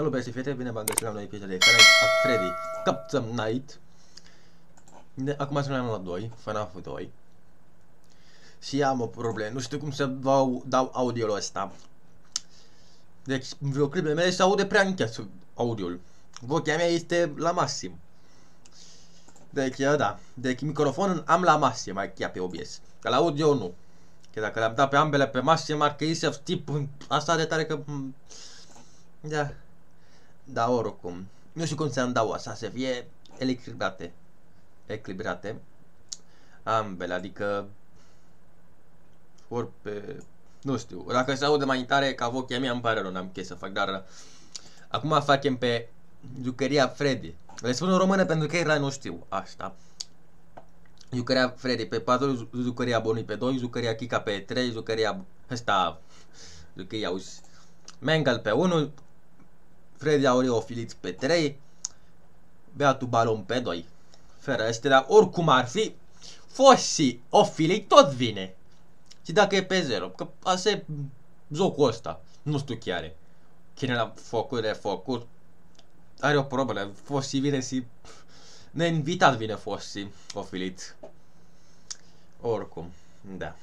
Salut băieți și fete, bine v-am găsit la un nou episod de Five Nights at Freddy Capture Night. Acum suntem la 2, FNAF 2. Și am o problemă, nu știu cum să dau audio-ul ăsta. Deci, în videoclipele mele se aude prea închis audio-ul. Vocea mea este la maxim. Deci, da, deci microfonul am la maxim, mai chiar pe OBS. Că la audio nu. Că dacă le-am dat pe ambele pe maxim, ar că să tip asta de tare că... Da. Da, oricum. Nu știu cum să-mi dau asta, să fie echilibrate. Ambele, adică... Ori pe... Nu știu, dacă se aude mai tare ca vocea mea, îmi pare rău, n-am ce să fac, dar... Acum facem pe jucăria Freddy. Le spun în română pentru că ei nu știu asta. Jucăria Freddy pe 4, jucăria Bonnie pe 2, jucăria Kika pe 3, jucăria... Jucăria Mangle pe 1, Freddy Aureofilit pe 3, Beatul Balon pe 2. Fără astea, dar oricum ar fi, Fossi Ofilit tot vine. Și dacă e pe 0, că asta e jocul ăsta, nu știu chiar. Cine la focuri, are o problemă, Fossi vine și neinvitat vine Fossi Ofilit. Oricum, da.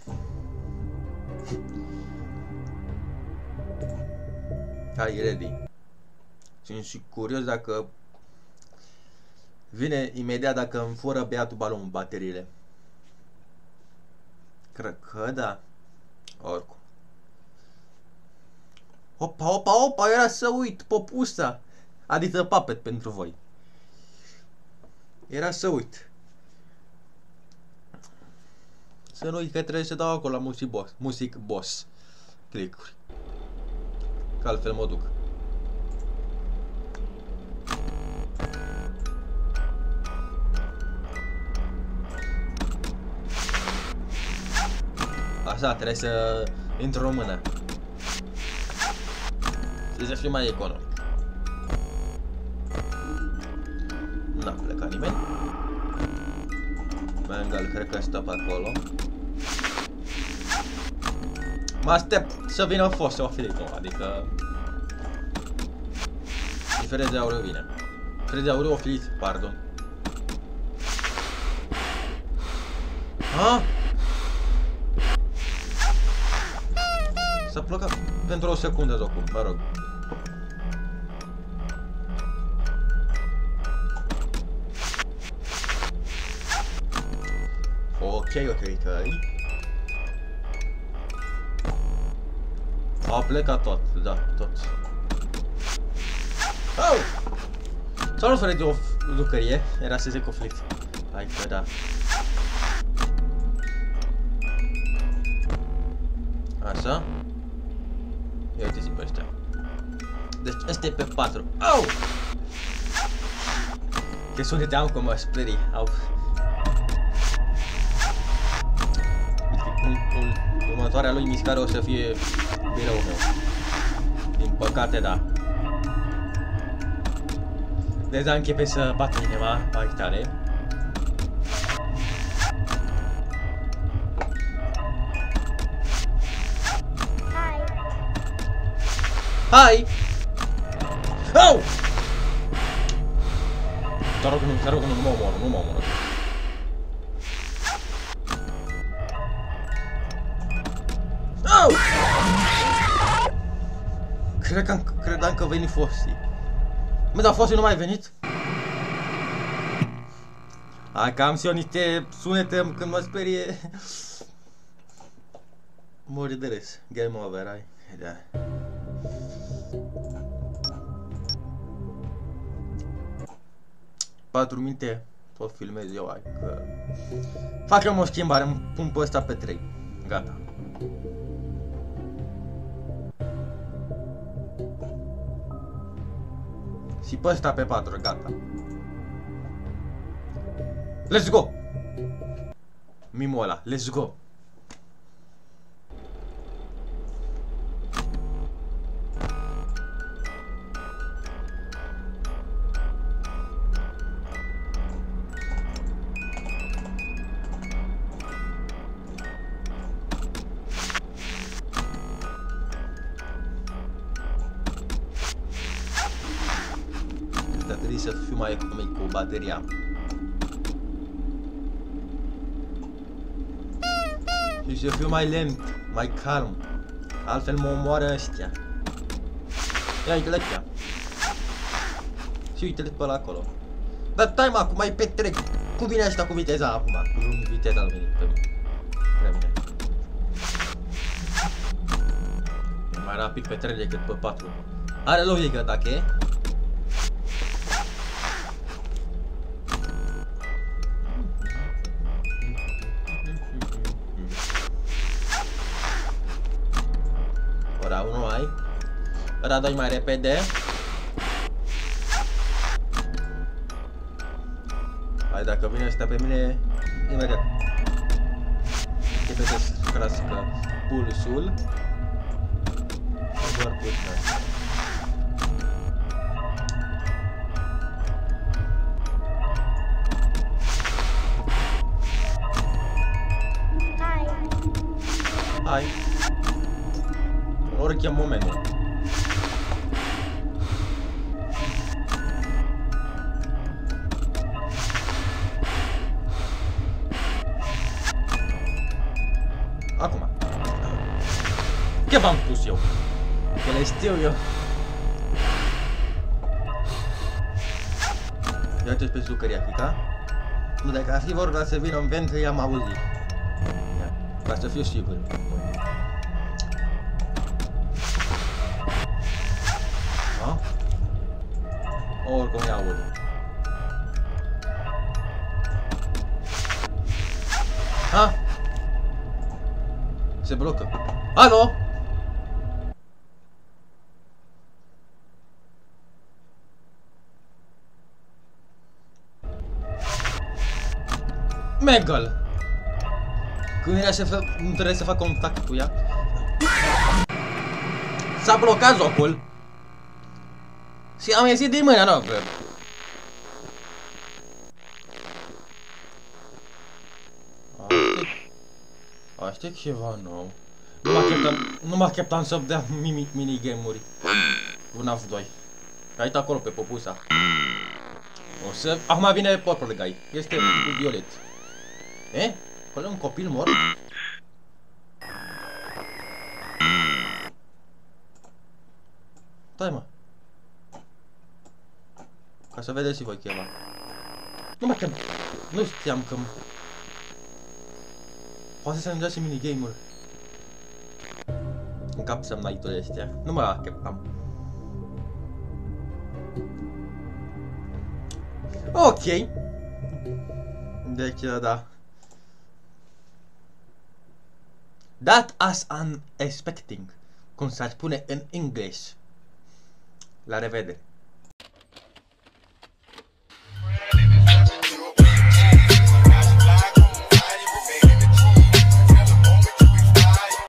Hai, ready. Sunt și curios dacă vine imediat dacă îmi fură Beatul Balon bateriile. Cred că da. Oricum. Opa, era să uit, popusa. Adică Puppet pentru voi. Era să uit. Să nu uit că trebuie să dau acolo la Music Boss. Click-uri. Că altfel mă duc. Așa, trebuie să intru în română. Și să fiu mai economic. N-a plecat nimeni. Mangle, cred că stă pe acolo. Mă aștept să vină Fossi Ofilit, adică... Și Freddy Aureo vine. Freddy Aureofilit, pardon. Ha? S-a plecat pentru o secundă jocul, mă rog. Ok. A plecat tot, da, tot. Oh! Salut, Freddy, o jucărie, era să zic conflict. Hai că da. Așa. Ia uite-ți pe ăștia. Deci ăsta e pe 4. Au! Ce sunete am cum mă sperii. Au. Următoarea lui mișcare o să fie biroul meu. Din păcate, da. Deja începe să bată cineva mai tare. Hai! Oh! Te rog, nu mă omoră. Oh! Credeam că veni Fossi. Mă, dar Fossi nu mai venit? Hai că am și eu niște sunete când mă sperie. Mori de râs. Game over, hai. Da. Patru minute tot filmez eu, hai că... Facem o schimbare, îmi pun pe ăsta pe 3. Gata. Și pe ăsta pe 4, gata. Let's go! Mimul ăla, let's go! să fiu mai economic cu bateria. Și să fiu mai lent, mai calm. Altfel mă omoară ăștia. Ia uite-le ăștia. Și uite-le pe ăla acolo. Dar stai mă, acum mai petrec. Cum vine ăștia cu viteza acum? Cu viteza luminii pe mine. Mai rapid pe 3 decât pe 4. Are logică dacă e. Ora 1 ai. Ora 2 mai repede. Hai, dacă vine ăsta pe mine, imediat începe să crească pulsul. Doar puțin. Hai. Ori chem momentul. Acum. Ce v-am spus eu? Că le știu eu. Ia ce-ți pe zucăria, Chica? Nu, dacă ar fi vorba să vină în ventre, i-am auzit. Ca să fiu sigur. Ha? Oricum i-aud. Ha? Se blocă. Alo? Megal! Când era să nu trebuie să fac contact cu ea. S-a blocat jocul. Și am ieșit din mâna noastră. Asta e ceva nou. Nu mă așteptam să dea minigame-uri. Un F2. Ai acolo pe popusa. O să... Acum vine Purple Guy. Este violet. E? Acolo e un copil mort? Stai mă. Ca să vedeți și voi chema. Nu mă chem. Nu știam că... Poate să-mi dea și minigame-uri. În cap să-mi night-urile astea. Nu mă așteptam. Ok. Deci, da. That as unexpecting, cum s-ar spune în engleză. La revedere.